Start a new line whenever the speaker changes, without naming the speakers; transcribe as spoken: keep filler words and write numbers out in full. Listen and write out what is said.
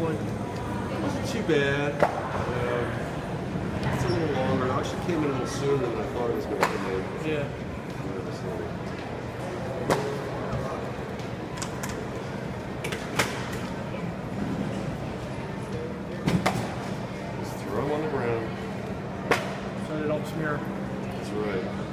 one?
It wasn't too bad. Um, it's a little longer. It actually came in a little sooner than I thought it was going to come in.
Yeah.
Just throw them on the ground.
So they don't smear.
That's right.